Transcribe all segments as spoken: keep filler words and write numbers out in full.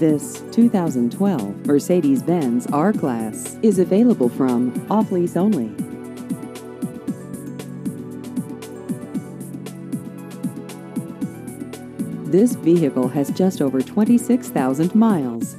This two thousand twelve Mercedes-Benz R-Class is available from Off Lease Only. This vehicle has just over twenty-six thousand miles.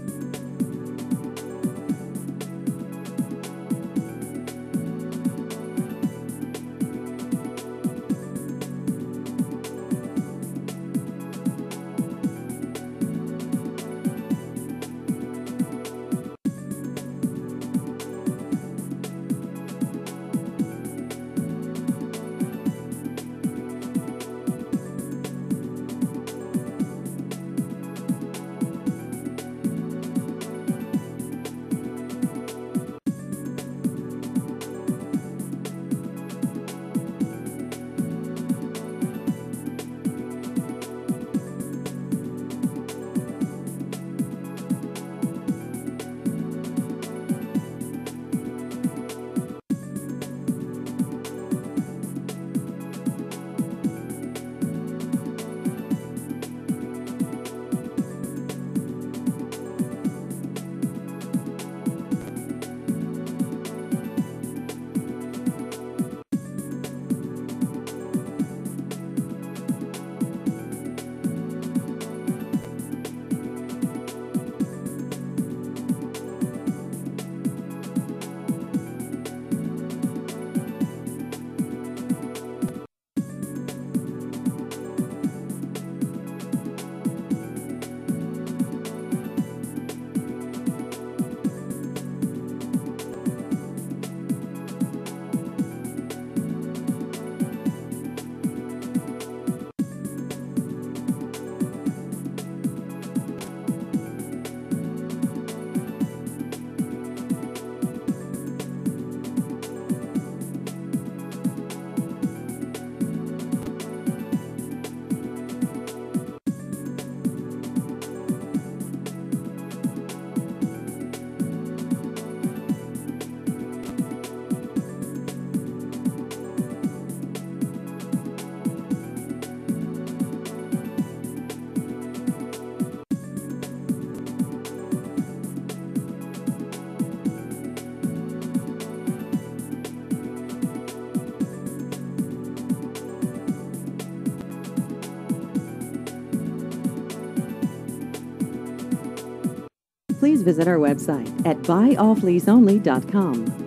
Please visit our website at buy off lease only dot com.